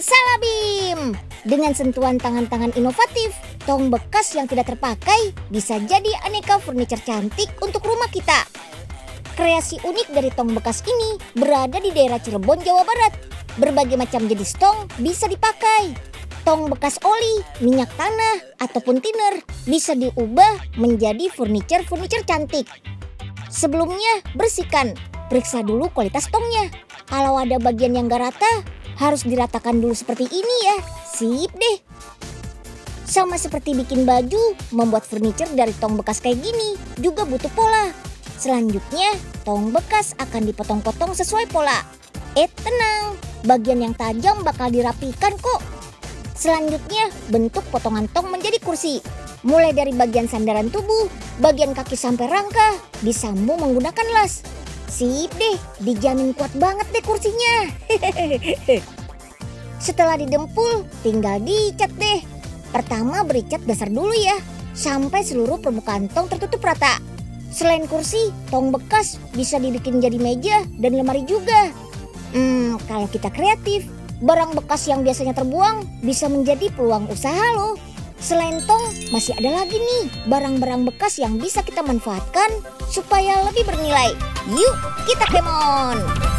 Salabim! Dengan sentuhan tangan-tangan inovatif, tong bekas yang tidak terpakai bisa jadi aneka furniture cantik untuk rumah kita. Kreasi unik dari tong bekas ini berada di daerah Cirebon, Jawa Barat. Berbagai macam jenis tong bisa dipakai. Tong bekas oli, minyak tanah, ataupun thinner bisa diubah menjadi furniture cantik. Sebelumnya bersihkan, periksa dulu kualitas tongnya. Kalau ada bagian yang gak rata, harus diratakan dulu seperti ini ya. Sip deh. Sama seperti bikin baju, membuat furniture dari tong bekas kayak gini juga butuh pola. Selanjutnya, tong bekas akan dipotong-potong sesuai pola. Tenang, bagian yang tajam bakal dirapikan kok. Selanjutnya, bentuk potongan tong menjadi kursi. Mulai dari bagian sandaran tubuh, bagian kaki sampai rangka, disambung menggunakan las. Sip deh, dijamin kuat banget deh kursinya. Setelah didempul, tinggal dicat deh. Pertama beri cat dasar dulu ya, sampai seluruh permukaan tong tertutup rata. Selain kursi, tong bekas bisa dibikin jadi meja dan lemari juga. Kalau kita kreatif, barang bekas yang biasanya terbuang bisa menjadi peluang usaha loh. Selain tong, masih ada lagi nih barang-barang bekas yang bisa kita manfaatkan supaya lebih bernilai. Yuk, kita kemon!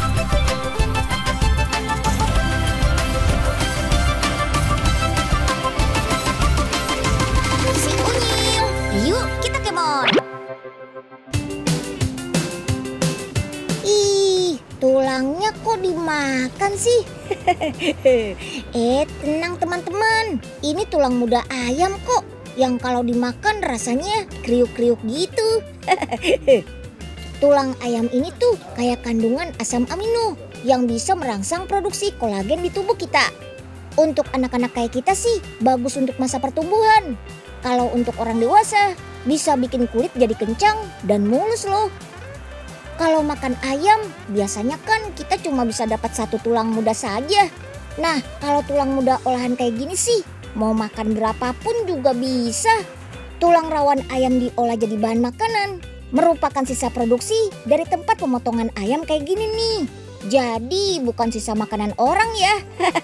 Si Unyil, yuk kita kemon! Ih, tulangnya kok dimakan sih? Tenang teman-teman, ini tulang muda ayam kok, yang kalau dimakan rasanya kriuk-kriuk gitu. Tulang ayam ini tuh kayak kandungan asam amino yang bisa merangsang produksi kolagen di tubuh kita. Untuk anak-anak kayak kita sih bagus untuk masa pertumbuhan. Kalau untuk orang dewasa bisa bikin kulit jadi kencang dan mulus loh. Kalau makan ayam, biasanya kan kita cuma bisa dapat satu tulang muda saja. Nah, kalau tulang muda olahan kayak gini sih, mau makan berapapun juga bisa. Tulang rawan ayam diolah jadi bahan makanan, merupakan sisa produksi dari tempat pemotongan ayam kayak gini nih. Jadi bukan sisa makanan orang ya.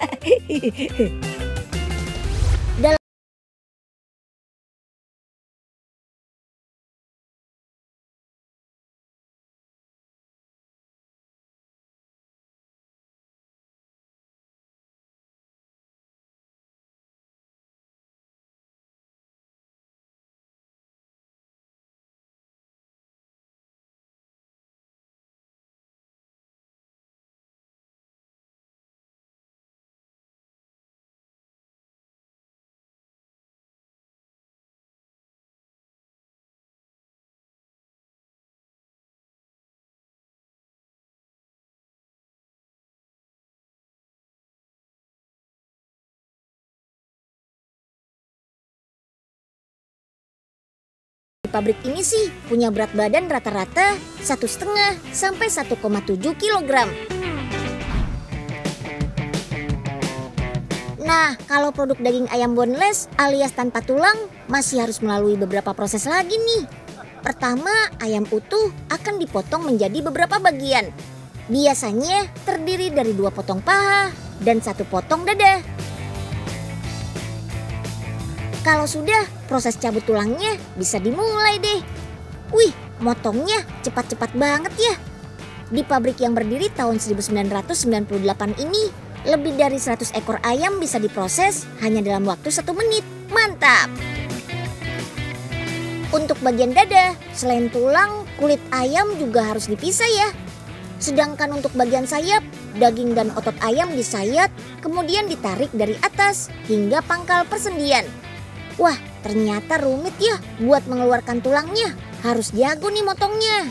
Pabrik ini sih punya berat badan rata-rata 1,5 sampai 1,7 kg. Nah, kalau produk daging ayam boneless alias tanpa tulang masih harus melalui beberapa proses lagi nih. Pertama, ayam utuh akan dipotong menjadi beberapa bagian. Biasanya terdiri dari 2 potong paha dan 1 potong dada. Kalau sudah, proses cabut tulangnya bisa dimulai deh. Wih, motongnya cepat-cepat banget ya. Di pabrik yang berdiri tahun 1998 ini, lebih dari 100 ekor ayam bisa diproses hanya dalam waktu 1 menit. Mantap! Untuk bagian dada, selain tulang, kulit ayam juga harus dipisah ya. Sedangkan untuk bagian sayap, daging dan otot ayam disayat, kemudian ditarik dari atas hingga pangkal persendian. Wah, ternyata rumit ya buat mengeluarkan tulangnya. Harus jago nih motongnya.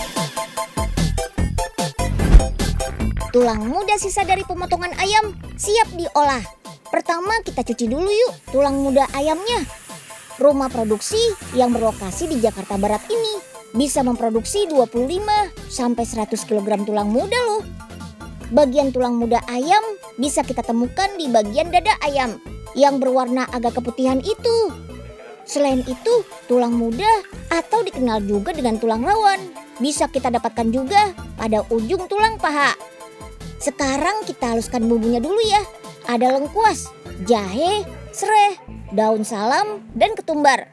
Tulang muda sisa dari pemotongan ayam siap diolah. Pertama kita cuci dulu yuk tulang muda ayamnya. Rumah produksi yang berlokasi di Jakarta Barat ini bisa memproduksi 25 sampai 100 kg tulang muda loh. Bagian tulang muda ayam bisa kita temukan di bagian dada ayam yang berwarna agak keputihan itu. Selain itu, tulang muda atau dikenal juga dengan tulang rawan bisa kita dapatkan juga pada ujung tulang paha. Sekarang kita haluskan bumbunya dulu ya. Ada lengkuas, jahe, serai, daun salam, dan ketumbar.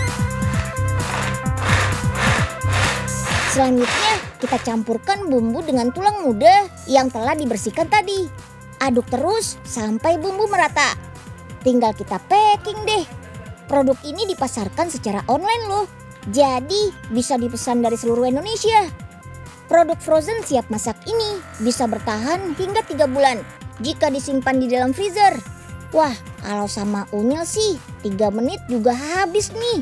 Selanjutnya kita campurkan bumbu dengan tulang muda yang telah dibersihkan tadi. Aduk terus sampai bumbu merata. Tinggal kita packing deh. Produk ini dipasarkan secara online loh. Jadi bisa dipesan dari seluruh Indonesia. Produk frozen siap masak ini bisa bertahan hingga 3 bulan jika disimpan di dalam freezer. Wah, kalau sama unyil sih 3 menit juga habis nih.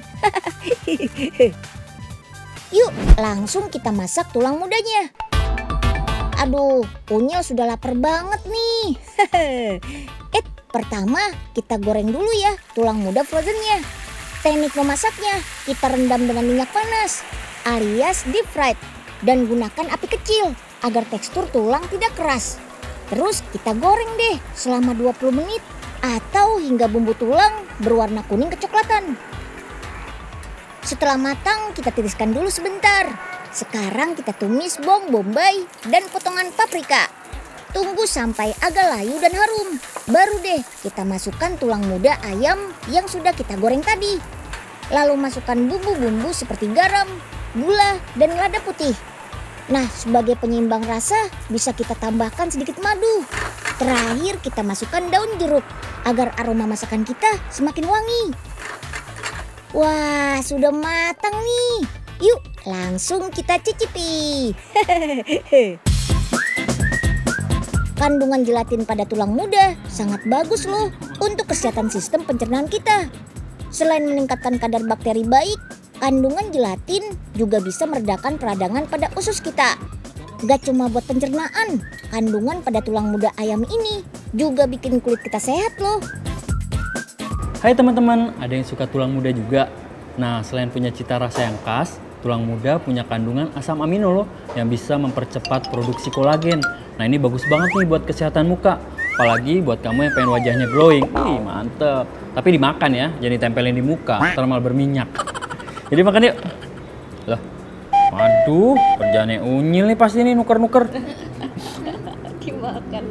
Yuk, langsung kita masak tulang mudanya. Aduh, unyil sudah lapar banget nih. Pertama kita goreng dulu ya tulang muda frozennya. Teknik memasaknya, kita rendam dengan minyak panas alias deep fried dan gunakan api kecil agar tekstur tulang tidak keras. Terus kita goreng deh selama 20 menit atau hingga bumbu tulang berwarna kuning kecoklatan. Setelah matang kita tiriskan dulu sebentar. Sekarang kita tumis bawang bombay dan potongan paprika. Tunggu sampai agak layu dan harum. Baru deh kita masukkan tulang muda ayam yang sudah kita goreng tadi. Lalu masukkan bumbu-bumbu seperti garam, gula, dan lada putih. Nah, sebagai penyeimbang rasa bisa kita tambahkan sedikit madu. Terakhir kita masukkan daun jeruk agar aroma masakan kita semakin wangi. Wah, sudah matang nih. Yuk, langsung kita cicipi. Kandungan gelatin pada tulang muda sangat bagus loh untuk kesehatan sistem pencernaan kita. Selain meningkatkan kadar bakteri baik, kandungan gelatin juga bisa meredakan peradangan pada usus kita. Gak cuma buat pencernaan, kandungan pada tulang muda ayam ini juga bikin kulit kita sehat loh. Hai teman-teman, ada yang suka tulang muda juga? Nah, selain punya cita rasa yang khas, tulang muda punya kandungan asam amino loh yang bisa mempercepat produksi kolagen. Nah, ini bagus banget nih buat kesehatan muka. Apalagi buat kamu yang pengen wajahnya glowing. Wih, mantep. Tapi dimakan ya, jangan ditempelin di muka, ntar malah berminyak. Jadi makan yuk. Loh, waduh, kerjaannya unyil nih pasti nih nuker-nuker. Dimakan.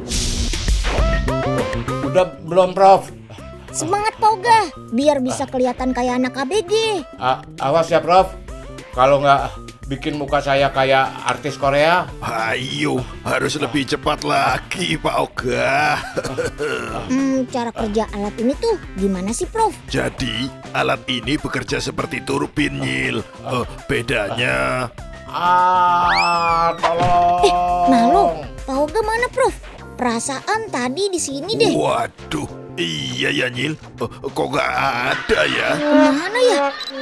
Udah belum, Prof? Semangat Pauga, biar bisa kelihatan kayak anak ABG. Awas ya, Prof. Kalau nggak bikin muka saya kayak artis Korea. Ayo, harus lebih cepat lagi, Pak Oga. Cara kerja alat ini tuh gimana sih, Prof? Jadi, alat ini bekerja seperti turbin, Nyil. Bedanya... Tolong. Malu, Pauga mana, Prof? Perasaan tadi di sini deh. Waduh, iya ya, Nyil. Kok nggak ada ya? Kemana ya?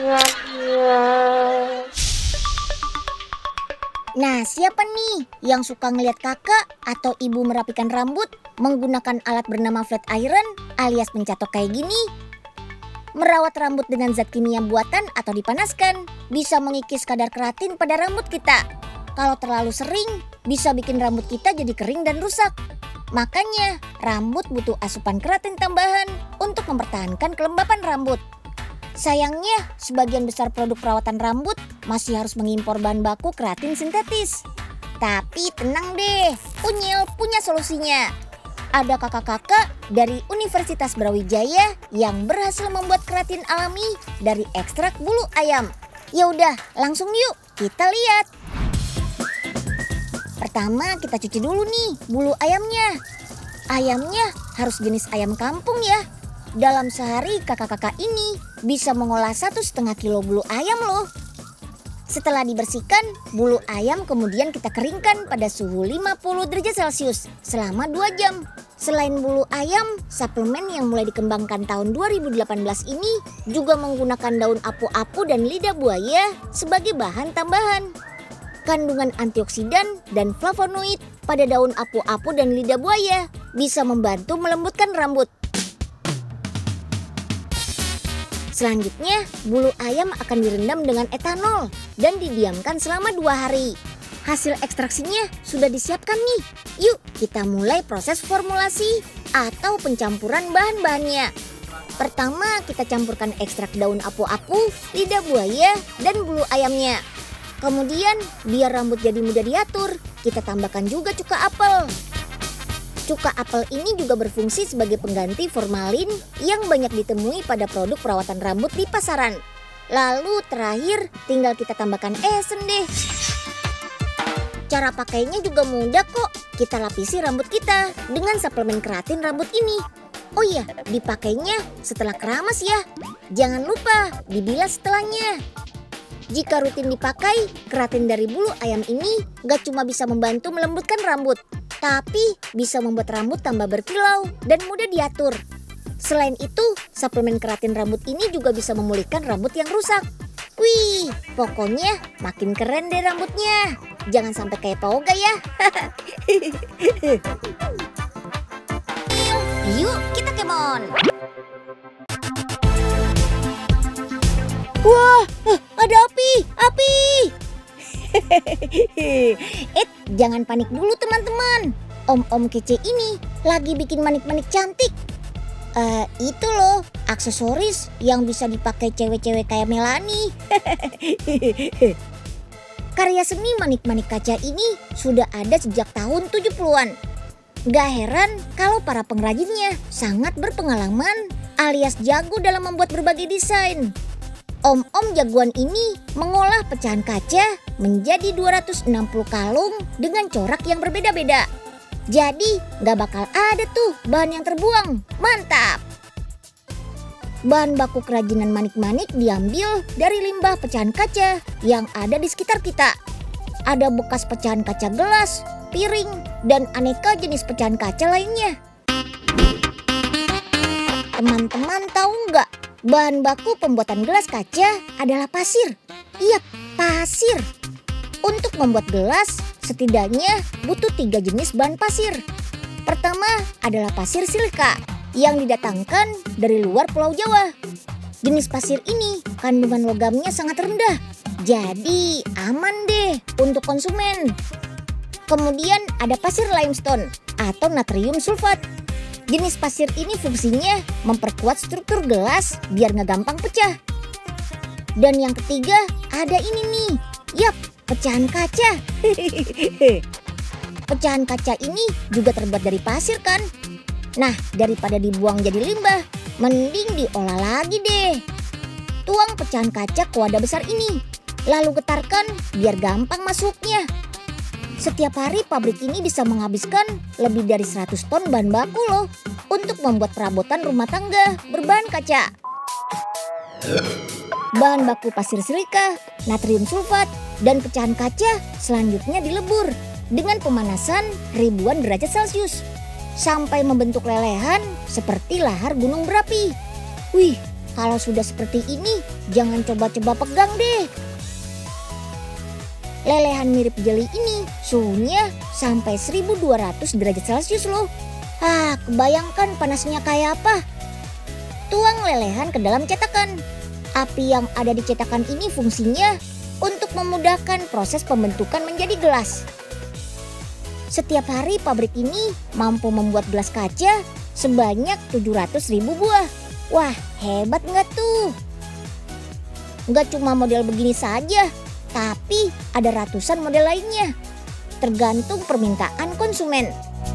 Nah, siapa nih yang suka ngeliat kakak atau ibu merapikan rambut menggunakan alat bernama flat iron alias pencatok kayak gini? Merawat rambut dengan zat kimia buatan atau dipanaskan bisa mengikis kadar keratin pada rambut kita. Kalau terlalu sering, bisa bikin rambut kita jadi kering dan rusak. Makanya, rambut butuh asupan keratin tambahan untuk mempertahankan kelembapan rambut. Sayangnya, sebagian besar produk perawatan rambut masih harus mengimpor bahan baku keratin sintetis. Tapi tenang deh, Unyil punya solusinya. Ada kakak-kakak dari Universitas Brawijaya yang berhasil membuat keratin alami dari ekstrak bulu ayam. Ya udah, langsung yuk kita lihat. Pertama kita cuci dulu nih bulu ayamnya. Ayamnya harus jenis ayam kampung ya. Dalam sehari kakak-kakak ini bisa mengolah 1,5 kilo bulu ayam loh. Setelah dibersihkan, bulu ayam kemudian kita keringkan pada suhu 50 derajat Celcius selama 2 jam. Selain bulu ayam, suplemen yang mulai dikembangkan tahun 2018 ini juga menggunakan daun apu-apu dan lidah buaya sebagai bahan tambahan. Kandungan antioksidan dan flavonoid pada daun apu-apu dan lidah buaya bisa membantu melembutkan rambut. Selanjutnya, bulu ayam akan direndam dengan etanol dan didiamkan selama 2 hari. Hasil ekstraksinya sudah disiapkan nih. Yuk kita mulai proses formulasi atau pencampuran bahan-bahannya. Pertama kita campurkan ekstrak daun apu-apu, lidah buaya, dan bulu ayamnya. Kemudian biar rambut jadi mudah diatur, kita tambahkan juga cuka apel. Cuka apel ini juga berfungsi sebagai pengganti formalin yang banyak ditemui pada produk perawatan rambut di pasaran. Lalu terakhir tinggal kita tambahkan esen deh. Cara pakainya juga mudah kok. Kita lapisi rambut kita dengan suplemen keratin rambut ini. Oh iya, dipakainya setelah keramas ya. Jangan lupa dibilas setelahnya. Jika rutin dipakai, keratin dari bulu ayam ini gak cuma bisa membantu melembutkan rambut, tapi bisa membuat rambut tambah berkilau dan mudah diatur. Selain itu, suplemen keratin rambut ini juga bisa memulihkan rambut yang rusak. Wih, pokoknya makin keren deh rambutnya. Jangan sampai kayak Pauga ya. Yuk kita kemon. Wah, ada api. Jangan panik dulu teman-teman. Om-om kece ini lagi bikin manik-manik cantik. Itu loh, aksesoris yang bisa dipakai cewek-cewek kayak Melanie. Karya seni manik-manik kaca ini sudah ada sejak tahun 70-an. Gak heran kalau para pengrajinnya sangat berpengalaman alias jago dalam membuat berbagai desain. Om-om jagoan ini mengolah pecahan kaca menjadi 260 kalung dengan corak yang berbeda-beda. Jadi gak bakal ada tuh bahan yang terbuang. Mantap! Bahan baku kerajinan manik-manik diambil dari limbah pecahan kaca yang ada di sekitar kita. Ada bekas pecahan kaca gelas, piring, dan aneka jenis pecahan kaca lainnya. Teman-teman tahu nggak, bahan baku pembuatan gelas kaca adalah pasir. Iya, pasir. Untuk membuat gelas, setidaknya butuh 3 jenis bahan pasir. Pertama adalah pasir silika yang didatangkan dari luar Pulau Jawa. Jenis pasir ini kandungan logamnya sangat rendah, jadi aman deh untuk konsumen. Kemudian ada pasir limestone atau natrium sulfat. Jenis pasir ini fungsinya memperkuat struktur gelas biar nggak gampang pecah. Dan yang ketiga ada ini nih, yap, pecahan kaca. Pecahan kaca ini juga terbuat dari pasir kan? Nah, daripada dibuang jadi limbah, mending diolah lagi deh. Tuang pecahan kaca ke wadah besar ini, lalu getarkan biar gampang masuknya. Setiap hari pabrik ini bisa menghabiskan lebih dari 100 ton bahan baku loh untuk membuat perabotan rumah tangga berbahan kaca. Bahan baku pasir silika, natrium sulfat, dan pecahan kaca selanjutnya dilebur dengan pemanasan ribuan derajat Celcius sampai membentuk lelehan seperti lahar gunung berapi. Wih, kalau sudah seperti ini jangan coba-coba pegang deh. Lelehan mirip jeli ini suhunya sampai 1200 derajat Celcius loh. Kebayangkan panasnya kayak apa? Tuang lelehan ke dalam cetakan. Api yang ada di cetakan ini fungsinya untuk memudahkan proses pembentukan menjadi gelas. Setiap hari pabrik ini mampu membuat gelas kaca sebanyak 700.000 buah. Wah, hebat nggak tuh? Nggak cuma model begini saja, tapi ada ratusan model lainnya, tergantung permintaan konsumen.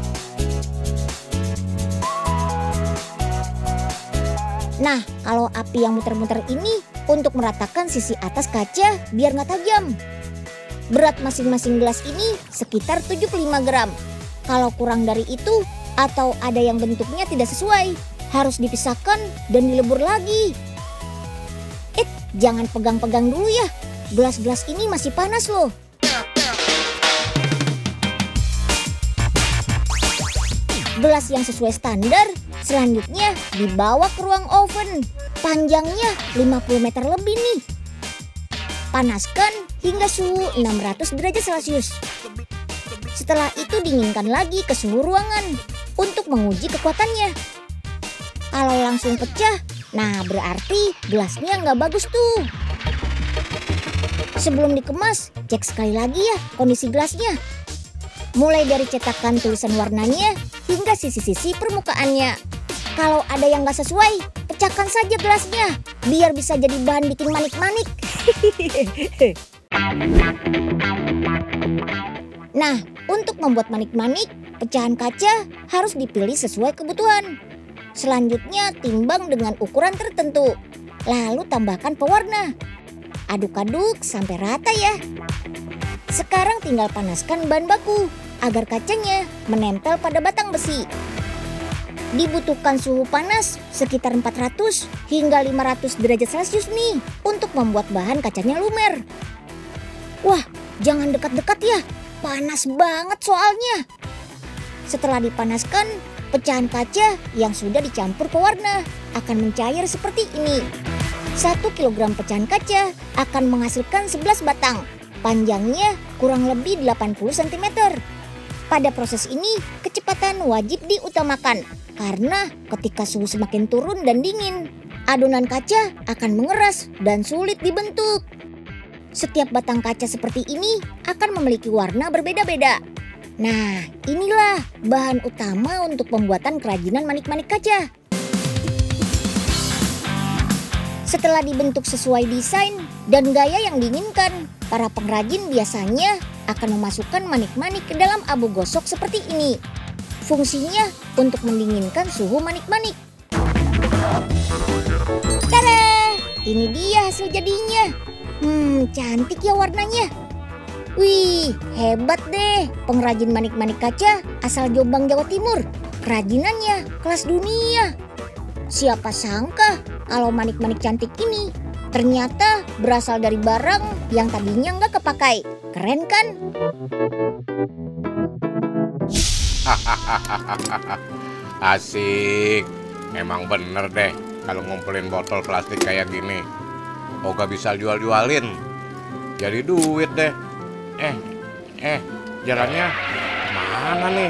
Nah, kalau api yang muter-muter ini untuk meratakan sisi atas kaca biar nggak tajam. Berat masing-masing gelas ini sekitar 75 gram. Kalau kurang dari itu atau ada yang bentuknya tidak sesuai, harus dipisahkan dan dilebur lagi. Jangan pegang-pegang dulu ya. Gelas-gelas ini masih panas loh. Gelas yang sesuai standar selanjutnya dibawa ke ruang oven. Panjangnya 50 meter lebih nih. Panaskan hingga suhu 600 derajat Celcius. Setelah itu dinginkan lagi ke suhu ruangan untuk menguji kekuatannya. Kalau langsung pecah, nah berarti gelasnya nggak bagus tuh. Sebelum dikemas, cek sekali lagi ya kondisi gelasnya. Mulai dari cetakan tulisan warnanya hingga sisi-sisi permukaannya. Kalau ada yang nggak sesuai, pecahkan saja gelasnya biar bisa jadi bahan bikin manik-manik. Nah, untuk membuat manik-manik, pecahan kaca harus dipilih sesuai kebutuhan. Selanjutnya timbang dengan ukuran tertentu. Lalu tambahkan pewarna. Aduk-aduk sampai rata ya. Sekarang tinggal panaskan bahan baku agar kacanya menempel pada batang besi. Dibutuhkan suhu panas sekitar 400 hingga 500 derajat Celcius nih untuk membuat bahan kacanya lumer. Wah, jangan dekat-dekat ya. Panas banget soalnya. Setelah dipanaskan, pecahan kaca yang sudah dicampur pewarna akan mencair seperti ini. 1 kg pecahan kaca akan menghasilkan 11 batang. Panjangnya kurang lebih 80 cm. Pada proses ini, kecepatan wajib diutamakan karena ketika suhu semakin turun dan dingin, adonan kaca akan mengeras dan sulit dibentuk. Setiap batang kaca seperti ini akan memiliki warna berbeda-beda. Nah, inilah bahan utama untuk pembuatan kerajinan manik-manik kaca. Setelah dibentuk sesuai desain dan gaya yang diinginkan, para pengrajin biasanya akan memasukkan manik-manik ke dalam abu gosok seperti ini. Fungsinya untuk mendinginkan suhu manik-manik. Tada! Ini dia hasil jadinya. Cantik ya warnanya. Wih, hebat deh pengrajin manik-manik kaca asal Jombang, Jawa Timur. Kerajinannya kelas dunia. Siapa sangka kalau manik-manik cantik ini ternyata berasal dari barang yang tadinya nggak kepakai. Keren kan? Asik. Emang bener deh kalau ngumpulin botol plastik kayak gini. Moga bisa jual-jualin. Jadi duit deh. Jalannya mana nih?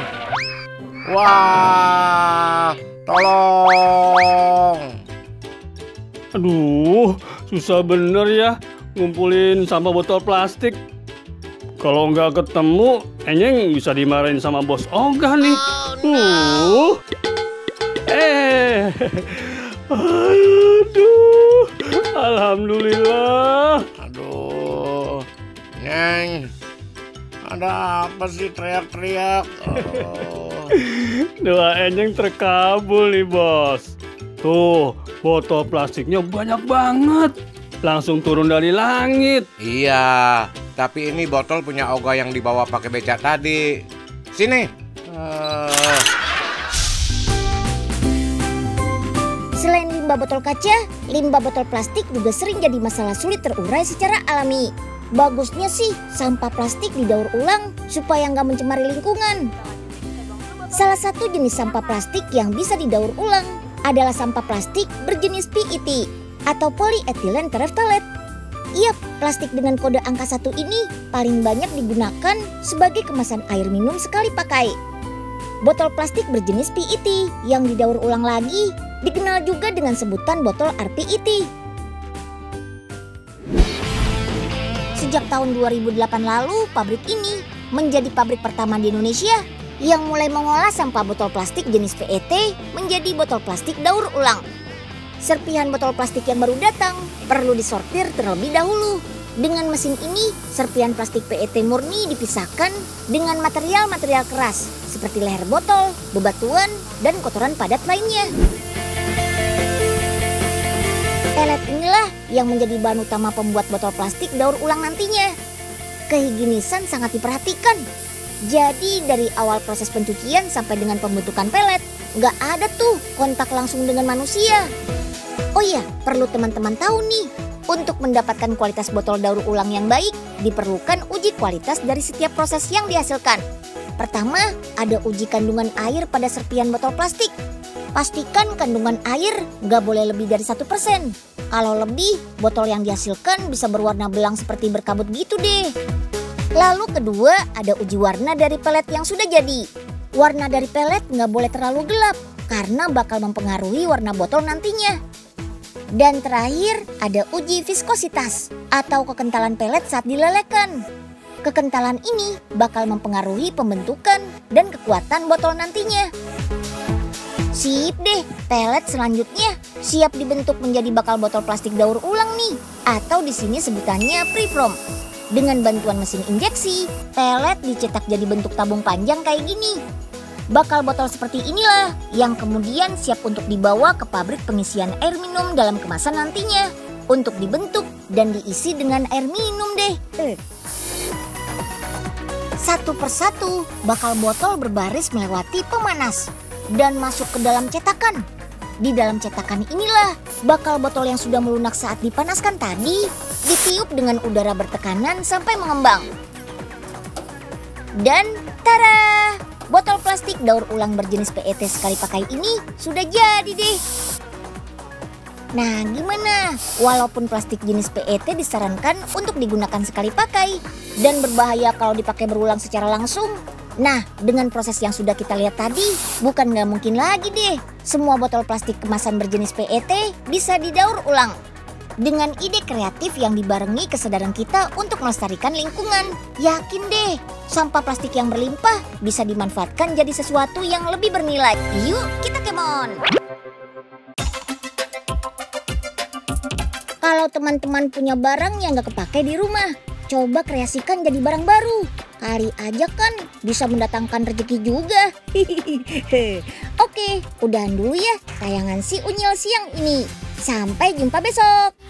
Wah, tolong. Aduh, susah bener ya ngumpulin sampah botol plastik. Kalau nggak ketemu, Enyeng bisa dimarahin sama bos Ogah nih. Aduh, alhamdulillah. Aduh, Nyeng, ada apa sih teriak-teriak? Doa Enyeng terkabul nih bos. Tuh, botol plastiknya banyak banget. Langsung turun dari langit. Iya, tapi ini botol punya Ogah yang dibawa pakai becak tadi. Sini. Selain limbah botol kaca, limbah botol plastik juga sering jadi masalah sulit terurai secara alami. Bagusnya sih sampah plastik didaur ulang supaya nggak mencemari lingkungan. Salah satu jenis sampah plastik yang bisa didaur ulang adalah sampah plastik berjenis PET atau polyethylene terephthalate. Yap, plastik dengan kode angka 1 ini paling banyak digunakan sebagai kemasan air minum sekali pakai. Botol plastik berjenis PET yang didaur ulang lagi dikenal juga dengan sebutan botol rPET. Sejak tahun 2008 lalu, pabrik ini menjadi pabrik pertama di Indonesia yang mulai mengolah sampah botol plastik jenis PET menjadi botol plastik daur ulang. Serpihan botol plastik yang baru datang perlu disortir terlebih dahulu. Dengan mesin ini, serpihan plastik PET murni dipisahkan dengan material-material keras seperti leher botol, bebatuan, dan kotoran padat lainnya. Pelet inilah yang menjadi bahan utama pembuat botol plastik daur ulang nantinya. Kehigienisan sangat diperhatikan. Jadi dari awal proses pencucian sampai dengan pembentukan pelet, nggak ada tuh kontak langsung dengan manusia. Oh iya, perlu teman-teman tahu nih, untuk mendapatkan kualitas botol daur ulang yang baik, diperlukan uji kualitas dari setiap proses yang dihasilkan. Pertama, ada uji kandungan air pada serpihan botol plastik. Pastikan kandungan air nggak boleh lebih dari 1%. Kalau lebih, botol yang dihasilkan bisa berwarna belang seperti berkabut gitu deh. Lalu kedua, ada uji warna dari pelet yang sudah jadi. Warna dari pelet nggak boleh terlalu gelap, karena bakal mempengaruhi warna botol nantinya. Dan terakhir, ada uji viskositas atau kekentalan pelet saat dilelehkan. Kekentalan ini bakal mempengaruhi pembentukan dan kekuatan botol nantinya. Sip deh, pelet selanjutnya siap dibentuk menjadi bakal botol plastik daur ulang nih, atau di sini sebutannya preform. Dengan bantuan mesin injeksi, pelet dicetak jadi bentuk tabung panjang kayak gini. Bakal botol seperti inilah yang kemudian siap untuk dibawa ke pabrik pengisian air minum dalam kemasan nantinya untuk dibentuk dan diisi dengan air minum deh. Satu persatu bakal botol berbaris melewati pemanas dan masuk ke dalam cetakan. Di dalam cetakan inilah bakal botol yang sudah melunak saat dipanaskan tadi ditiup dengan udara bertekanan sampai mengembang. Dan tara! Botol plastik daur ulang berjenis PET sekali pakai ini sudah jadi deh. Nah, gimana? Walaupun plastik jenis PET disarankan untuk digunakan sekali pakai dan berbahaya kalau dipakai berulang secara langsung. Nah, dengan proses yang sudah kita lihat tadi, bukan nggak mungkin lagi deh semua botol plastik kemasan berjenis PET bisa didaur ulang. Dengan ide kreatif yang dibarengi kesadaran kita untuk melestarikan lingkungan, yakin deh, sampah plastik yang berlimpah bisa dimanfaatkan jadi sesuatu yang lebih bernilai. Yuk, kita kemon! Kalau teman-teman punya barang yang gak kepake di rumah, coba kreasikan jadi barang baru. Kali aja kan bisa mendatangkan rezeki juga. Oke, udahan dulu ya tayangan si Unyil siang ini. Sampai jumpa besok.